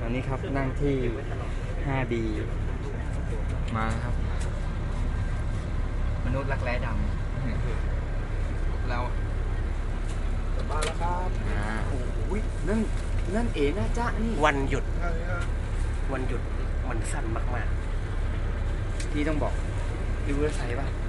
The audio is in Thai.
อันนี้ครับนั่งที่ 5D มาแล้วครับ มนุษย์รักแร้ดำเรากลับบ้านแล้วครับโอ้ยนั่นเอ๋น่าจ้านี่วันหยุดมันสั้นมากที่ต้องบอกริเวอร์ไซด์ป่ะ